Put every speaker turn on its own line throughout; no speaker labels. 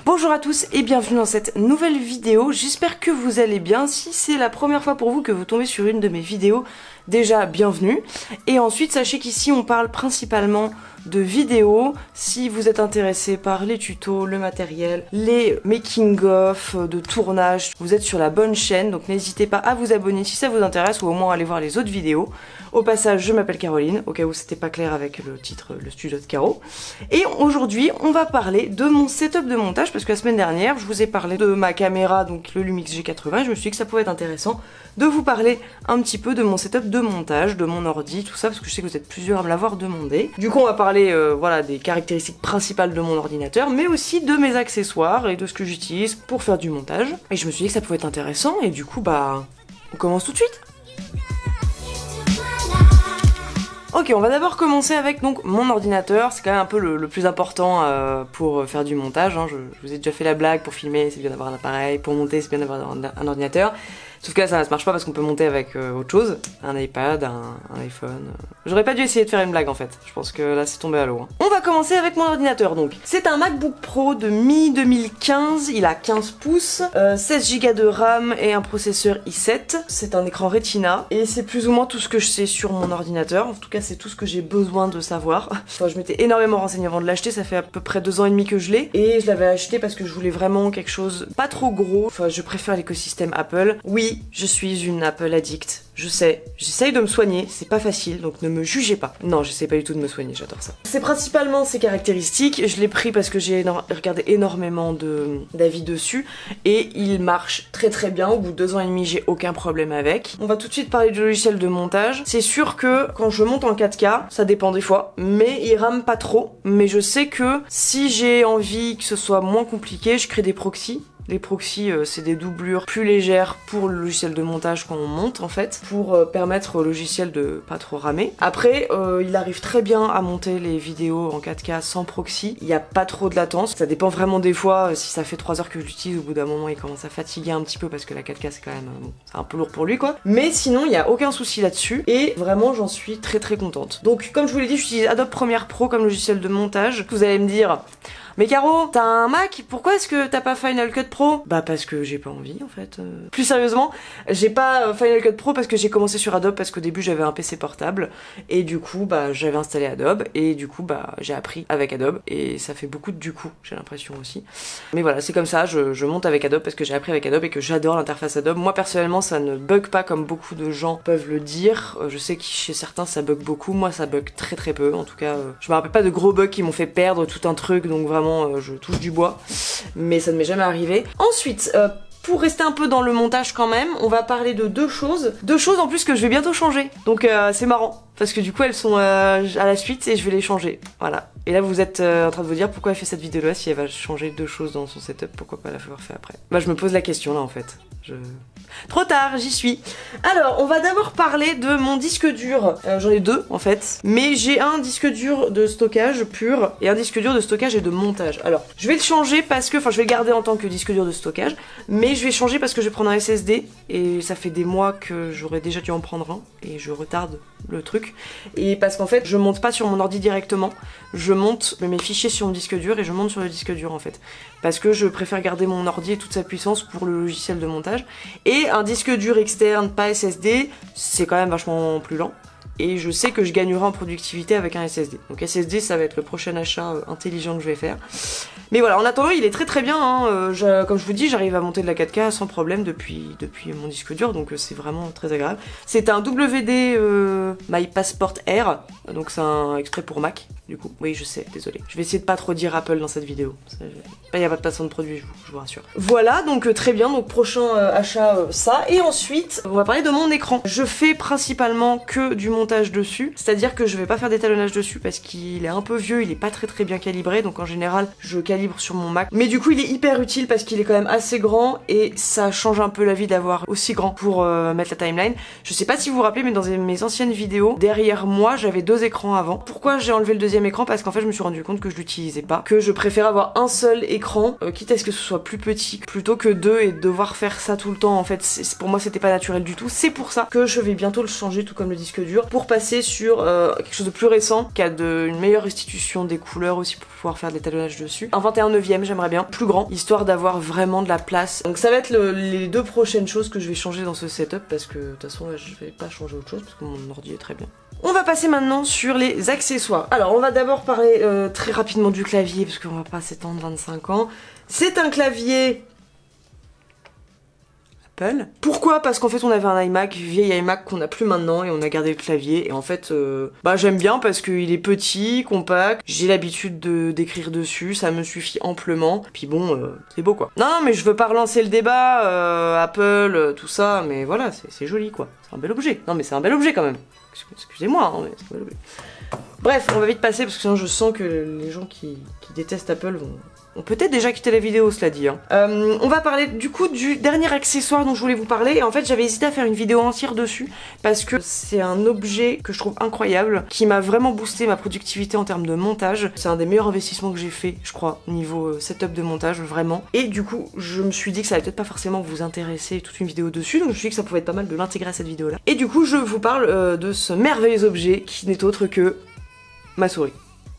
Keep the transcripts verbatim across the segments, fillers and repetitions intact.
Bonjour à tous et bienvenue dans cette nouvelle vidéo, j'espère que vous allez bien. Si c'est la première fois pour vous que vous tombez sur une de mes vidéos, déjà bienvenue. Et ensuite sachez qu'ici on parle principalement de vidéos. Si vous êtes intéressé par les tutos, le matériel, les making of de tournage, vous êtes sur la bonne chaîne, donc n'hésitez pas à vous abonner si ça vous intéresse ou au moins aller voir les autres vidéos. Au passage, je m'appelle Caroline, au cas où c'était pas clair avec le titre, le studio de Caro. Et aujourd'hui, on va parler de mon setup de montage, parce que la semaine dernière, je vous ai parlé de ma caméra, donc le Lumix G quatre-vingts, et je me suis dit que ça pouvait être intéressant de vous parler un petit peu de mon setup de montage, de mon ordi, tout ça, parce que je sais que vous êtes plusieurs à me l'avoir demandé. Du coup, on va parler euh, voilà, des caractéristiques principales de mon ordinateur, mais aussi de mes accessoires et de ce que j'utilise pour faire du montage. Et je me suis dit que ça pouvait être intéressant, et du coup, bah, on commence tout de suite. Ok, on va d'abord commencer avec donc mon ordinateur, c'est quand même un peu le, le plus important euh, pour faire du montage, hein. je, je vous ai déjà fait la blague, pour filmer c'est bien d'avoir un appareil, pour monter c'est bien d'avoir un, un ordinateur, sauf que là ça ne marche pas parce qu'on peut monter avec euh, autre chose, un iPad, un, un iPhone. J'aurais pas dû essayer de faire une blague en fait, je pense que là c'est tombé à l'eau. Hein. On va commencer avec mon ordinateur donc. C'est un MacBook Pro de mi deux mille quinze, il a quinze pouces, euh, seize giga de RAM et un processeur i sept. C'est un écran Retina et c'est plus ou moins tout ce que je sais sur mon ordinateur, en tout cas c'est tout ce que j'ai besoin de savoir. Enfin, je m'étais énormément renseignée avant de l'acheter, ça fait à peu près deux ans et demi que je l'ai et je l'avais acheté parce que je voulais vraiment quelque chose pas trop gros. Enfin, je préfère l'écosystème Apple. Oui, je suis une Apple addict. Je sais, j'essaye de me soigner, c'est pas facile, donc ne me jugez pas. Non, j'essaie pas du tout de me soigner, j'adore ça. C'est principalement ses caractéristiques, je l'ai pris parce que j'ai regardé énormément de d'avis dessus, et il marche très très bien, au bout de deux ans et demi j'ai aucun problème avec. On va tout de suite parler du logiciel de montage. C'est sûr que quand je monte en quatre K, ça dépend des fois, mais il rame pas trop, mais je sais que si j'ai envie que ce soit moins compliqué, je crée des proxys. Les proxys, euh, c'est des doublures plus légères pour le logiciel de montage quand on monte en fait, pour euh, permettre au logiciel de pas trop ramer. Après, euh, il arrive très bien à monter les vidéos en quatre K sans proxy, il n'y a pas trop de latence. Ça dépend vraiment des fois, euh, si ça fait trois heures que je l'utilise, au bout d'un moment il commence à fatiguer un petit peu parce que la quatre K c'est quand même, euh, bon, c'est un peu lourd pour lui quoi. Mais sinon, il n'y a aucun souci là-dessus et vraiment j'en suis très très contente. Donc comme je vous l'ai dit, j'utilise Adobe Premiere Pro comme logiciel de montage. Vous allez me dire... Mais Caro, t'as un Mac, pourquoi est-ce que t'as pas Final Cut Pro? Bah parce que j'ai pas envie en fait. Euh... Plus sérieusement, j'ai pas Final Cut Pro parce que j'ai commencé sur Adobe parce qu'au début j'avais un P C portable et du coup bah j'avais installé Adobe et du coup bah j'ai appris avec Adobe et ça fait beaucoup de du coup, j'ai l'impression aussi. Mais voilà, c'est comme ça, je, je monte avec Adobe parce que j'ai appris avec Adobe et que j'adore l'interface Adobe. Moi personnellement ça ne bug pas comme beaucoup de gens peuvent le dire. Je sais que chez certains ça bug beaucoup, moi ça bug très très peu. En tout cas, euh, je me rappelle pas de gros bugs qui m'ont fait perdre tout un truc, donc vraiment je touche du bois, mais ça ne m'est jamais arrivé. Ensuite, euh, pour rester un peu dans le montage quand même, on va parler de deux choses. Deux choses en plus que je vais bientôt changer, donc euh, c'est marrant. Parce que du coup elles sont euh, à la suite et je vais les changer, voilà. Et là vous êtes euh, en train de vous dire pourquoi elle fait cette vidéo là si elle va changer deux choses dans son setup, pourquoi pas la faire fait après. Bah je me pose la question là en fait. Je... Trop tard, j'y suis. Alors, on va d'abord parler de mon disque dur. Euh, J'en ai deux en fait, mais j'ai un disque dur de stockage pur et un disque dur de stockage et de montage. Alors, je vais le changer parce que, enfin, je vais le garder en tant que disque dur de stockage, mais je vais changer parce que je vais prendre un S S D et ça fait des mois que j'aurais déjà dû en prendre un et je retarde le truc. Et parce qu'en fait, je monte pas sur mon ordi directement, je monte mes fichiers sur mon disque dur et je monte sur le disque dur en fait. Parce que je préfère garder mon ordi et toute sa puissance pour le logiciel de montage. Et un disque dur externe, pas S S D, c'est quand même vachement plus lent. Et je sais que je gagnerai en productivité avec un S S D. Donc S S D, ça va être le prochain achat euh, intelligent que je vais faire. Mais voilà, en attendant, il est très très bien. Hein. Euh, je, comme je vous dis, j'arrive à monter de la quatre K sans problème depuis, depuis mon disque dur, donc euh, c'est vraiment très agréable. C'est un W D euh, My Passport Air, donc c'est un extrait pour Mac. Du coup, oui, je sais, désolé. Je vais essayer de pas trop dire Apple dans cette vidéo. Il n'y a pas de placement de produit, je vous, je vous rassure. Voilà, donc euh, très bien. Donc prochain euh, achat, euh, ça. Et ensuite, on va parler de mon écran. Je fais principalement que du montage dessus, c'est-à-dire que je vais pas faire d'étalonnage dessus parce qu'il est un peu vieux, il est pas très très bien calibré. Donc en général, je calibre sur mon Mac. Mais du coup, il est hyper utile parce qu'il est quand même assez grand et ça change un peu la vie d'avoir aussi grand pour euh, mettre la timeline. Je sais pas si vous vous rappelez, mais dans mes anciennes vidéos, derrière moi, j'avais deux écrans avant. Pourquoi j'ai enlevé le deuxième deuxième écran parce qu'en fait je me suis rendu compte que je l'utilisais pas, que je préfère avoir un seul écran, euh, quitte à ce que ce soit plus petit, plutôt que deux et devoir faire ça tout le temps. En fait c'est, pour moi c'était pas naturel du tout. C'est pour ça que je vais bientôt le changer, tout comme le disque dur, pour passer sur euh, quelque chose de plus récent, qui a de, une meilleure restitution des couleurs aussi pour pouvoir faire de l'étalonnage dessus. Un vingt et un neuvième j'aimerais bien, plus grand, histoire d'avoir vraiment de la place. Donc ça va être le, les deux prochaines choses que je vais changer dans ce setup, parce que de toute façon là je vais pas changer autre chose parce que mon ordi est très bien. On va passer maintenant sur les accessoires. Alors on va d'abord parler euh, très rapidement du clavier parce qu'on va pas s'étendre vingt-cinq ans. C'est un clavier Apple. Pourquoi? Parce qu'en fait on avait un iMac, vieil iMac qu'on n'a plus maintenant et on a gardé le clavier et en fait euh, bah j'aime bien parce qu'il est petit, compact, j'ai l'habitude de d'écrire dessus, ça me suffit amplement, puis bon euh, c'est beau quoi. Non non mais je veux pas relancer le débat, euh, Apple, euh, tout ça, mais voilà c'est joli quoi, c'est un bel objet. Non mais c'est un bel objet quand même. Excusez-moi, hein, mais c'est un bel objet. Bref, on va vite passer parce que sinon je sens que les gens qui, qui détestent Apple vont, ont peut-être déjà quitté la vidéo, cela dit. Hein. Euh, on va parler du coup du dernier accessoire dont je voulais vous parler. Et en fait, j'avais hésité à faire une vidéo entière dessus parce que c'est un objet que je trouve incroyable, qui m'a vraiment boosté ma productivité en termes de montage. C'est un des meilleurs investissements que j'ai fait, je crois, niveau setup de montage, vraiment. Et du coup, je me suis dit que ça allait peut-être pas forcément vous intéresser toute une vidéo dessus, donc je me suis dit que ça pouvait être pas mal de l'intégrer à cette vidéo-là. Et du coup, je vous parle euh, de ce merveilleux objet qui n'est autre que ma souris.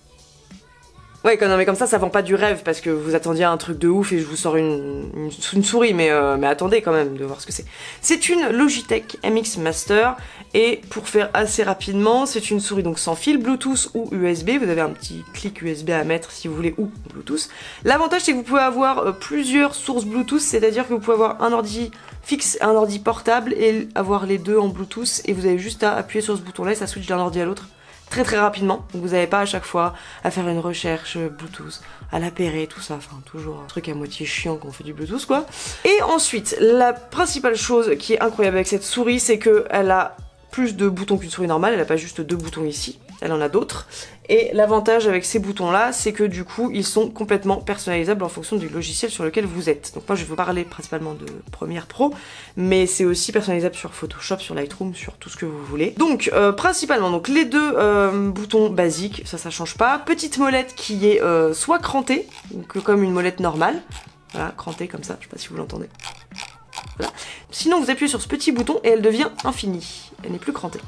Ouais, non mais comme ça, ça vend pas du rêve parce que vous attendiez un truc de ouf et je vous sors une, une, une souris, mais, euh, mais attendez quand même de voir ce que c'est. C'est une Logitech M X Master et pour faire assez rapidement, c'est une souris donc sans fil, Bluetooth ou U S B. Vous avez un petit clic U S B à mettre si vous voulez ou Bluetooth. L'avantage c'est que vous pouvez avoir euh, plusieurs sources Bluetooth, c'est-à-dire que vous pouvez avoir un ordi fixe et un ordi portable et avoir les deux en Bluetooth et vous avez juste à appuyer sur ce bouton-là et ça switch d'un ordi à l'autre très très rapidement, donc vous n'avez pas à chaque fois à faire une recherche Bluetooth, à l'appairer, tout ça, enfin toujours un truc à moitié chiant quand on fait du Bluetooth quoi. Et ensuite, la principale chose qui est incroyable avec cette souris, c'est qu'elle a plus de boutons qu'une souris normale, elle n'a pas juste deux boutons ici, elle en a d'autres. Et l'avantage avec ces boutons là, c'est que du coup ils sont complètement personnalisables en fonction du logiciel sur lequel vous êtes. Donc moi je vais vous parler principalement de Premiere Pro, mais c'est aussi personnalisable sur Photoshop, sur Lightroom, sur tout ce que vous voulez. Donc euh, principalement donc les deux euh, boutons basiques, ça ça change pas. Petite molette qui est euh, soit crantée, donc comme une molette normale, voilà, crantée comme ça, je sais pas si vous l'entendez. Voilà. Sinon vous appuyez sur ce petit bouton et elle devient infinie, elle n'est plus crantée.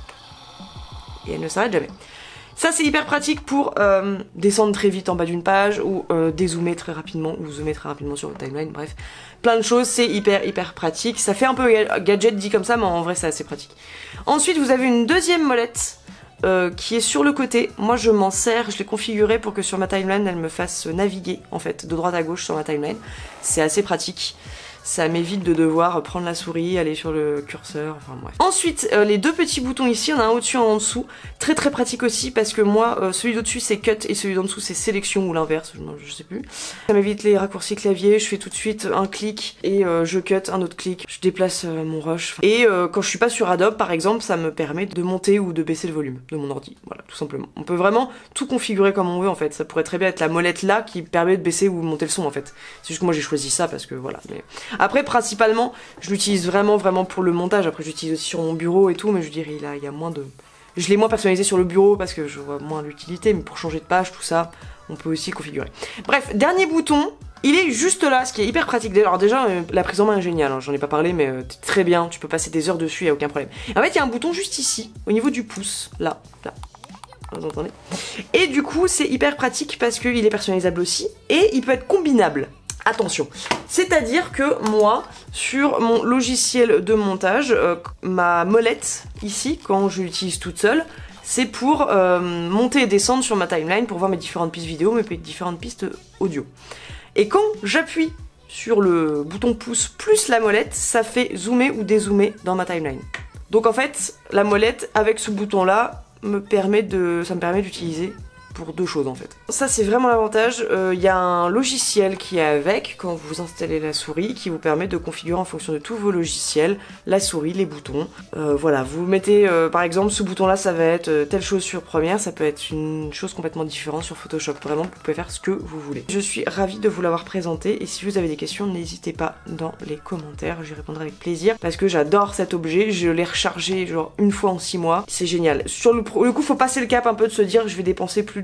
Et elle ne s'arrête jamais. Ça c'est hyper pratique pour euh, descendre très vite en bas d'une page ou euh, dézoomer très rapidement ou zoomer très rapidement sur votre timeline, bref. Plein de choses, c'est hyper hyper pratique. Ça fait un peu gadget dit comme ça, mais en vrai c'est assez pratique. Ensuite vous avez une deuxième molette euh, qui est sur le côté. Moi je m'en sers, je l'ai configurée pour que sur ma timeline elle me fasse naviguer en fait de droite à gauche sur ma timeline. C'est assez pratique. Ça m'évite de devoir prendre la souris, aller sur le curseur, enfin bref. Ensuite, euh, les deux petits boutons ici, on a un au-dessus, un en dessous. Très très pratique aussi parce que moi, euh, celui d'au-dessus c'est cut et celui d'en dessous c'est sélection ou l'inverse, je, je sais plus. Ça m'évite les raccourcis clavier, je fais tout de suite un clic et euh, je cut, un autre clic, je déplace euh, mon rush. Et euh, quand je suis pas sur Adobe par exemple, ça me permet de monter ou de baisser le volume de mon ordi, voilà, tout simplement. On peut vraiment tout configurer comme on veut en fait, ça pourrait très bien être la molette là qui permet de baisser ou monter le son en fait. C'est juste que moi j'ai choisi ça parce que voilà, mais... Après, principalement, je l'utilise vraiment, vraiment pour le montage. Après, j'utilise aussi sur mon bureau et tout, mais je dirais, là, il y a moins de... Je l'ai moins personnalisé sur le bureau parce que je vois moins l'utilité, mais pour changer de page, tout ça, on peut aussi configurer. Bref, dernier bouton, il est juste là, ce qui est hyper pratique. Alors déjà, euh, la prise en main est géniale, hein, j'en ai pas parlé, mais euh, très bien, tu peux passer des heures dessus, il n'y a aucun problème. En fait, il y a un bouton juste ici, au niveau du pouce, là, là. Vous entendez? Et du coup, c'est hyper pratique parce qu'il est personnalisable aussi, et il peut être combinable. Attention, c'est-à-dire que moi, sur mon logiciel de montage, euh, ma molette, ici, quand je l'utilise toute seule, c'est pour euh, monter et descendre sur ma timeline pour voir mes différentes pistes vidéo, mes différentes pistes audio. Et quand j'appuie sur le bouton pouce plus la molette, ça fait zoomer ou dézoomer dans ma timeline. Donc en fait, la molette, avec ce bouton-là, me permet de, ça me permet d'utiliser pour deux choses en fait. Ça c'est vraiment l'avantage, il euh, y a un logiciel qui est avec quand vous installez la souris qui vous permet de configurer en fonction de tous vos logiciels la souris, les boutons. Euh, voilà, vous mettez euh, par exemple ce bouton là ça va être euh, telle chose sur Premiere, ça peut être une chose complètement différente sur Photoshop. Vraiment vous pouvez faire ce que vous voulez. Je suis ravie de vous l'avoir présenté et si vous avez des questions n'hésitez pas dans les commentaires, j'y répondrai avec plaisir parce que j'adore cet objet, je l'ai rechargé genre une fois en six mois, c'est génial. Sur le, le coup faut passer le cap un peu de se dire je vais dépenser plus de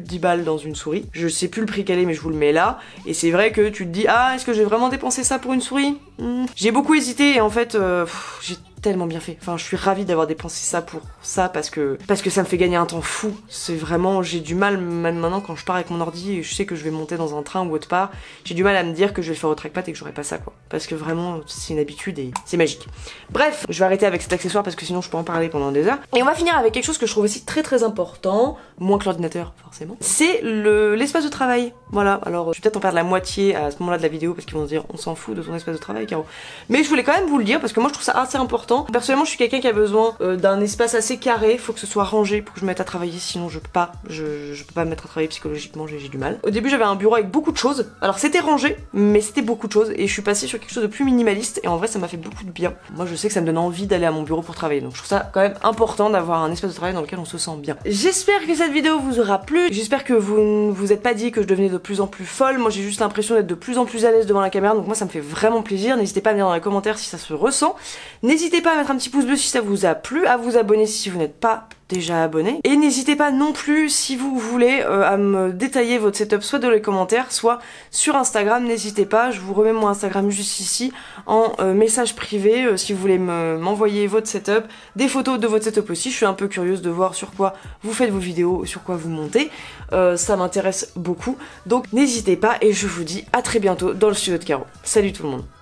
de dix balles dans une souris. Je sais plus le prix qu'elle est mais je vous le mets là. Et c'est vrai que tu te dis ah est-ce que j'ai vraiment dépensé ça pour une souris? hmm. J'ai beaucoup hésité et en fait euh, j'ai tellement bien fait. Enfin je suis ravie d'avoir dépensé ça pour ça parce que parce que ça me fait gagner un temps fou. C'est vraiment j'ai du mal même maintenant quand je pars avec mon ordi et je sais que je vais monter dans un train ou autre part, j'ai du mal à me dire que je vais le faire au trackpad et que j'aurai pas ça quoi. Parce que vraiment c'est une habitude et c'est magique. Bref, je vais arrêter avec cet accessoire parce que sinon je peux en parler pendant des heures. Et on va finir avec quelque chose que je trouve aussi très très important, moins que l'ordinateur forcément. C'est le l'espace de travail. Voilà, alors je vais peut-être en perdre la moitié à ce moment-là de la vidéo parce qu'ils vont se dire on s'en fout de ton espace de travail Caro. Mais je voulais quand même vous le dire parce que moi je trouve ça assez important. Personnellement je suis quelqu'un qui a besoin euh, d'un espace assez carré, faut que ce soit rangé pour que je me mette à travailler, sinon je peux pas, je, je peux pas me mettre à travailler psychologiquement, j'ai du mal. Au début j'avais un bureau avec beaucoup de choses, alors c'était rangé, mais c'était beaucoup de choses et je suis passée sur quelque chose de plus minimaliste et en vrai ça m'a fait beaucoup de bien. Moi je sais que ça me donne envie d'aller à mon bureau pour travailler, donc je trouve ça quand même important d'avoir un espace de travail dans lequel on se sent bien. J'espère que cette vidéo vous aura plu, j'espère que vous ne vous êtes pas dit que je devenais de plus en plus folle, moi j'ai juste l'impression d'être de plus en plus à l'aise devant la caméra, donc moi ça me fait vraiment plaisir. N'hésitez pas à me dire dans les commentaires si ça se ressent, n'hésitez pas à mettre un petit pouce bleu si ça vous a plu, à vous abonner si vous n'êtes pas déjà abonné, et n'hésitez pas non plus si vous voulez euh, à me détailler votre setup soit dans les commentaires soit sur Instagram, n'hésitez pas, je vous remets mon Instagram juste ici en euh, message privé euh, si vous voulez m'envoyer votre setup, des photos de votre setup aussi, je suis un peu curieuse de voir sur quoi vous faites vos vidéos, sur quoi vous montez, euh, ça m'intéresse beaucoup, donc n'hésitez pas et je vous dis à très bientôt dans le studio de Caro. Salut tout le monde.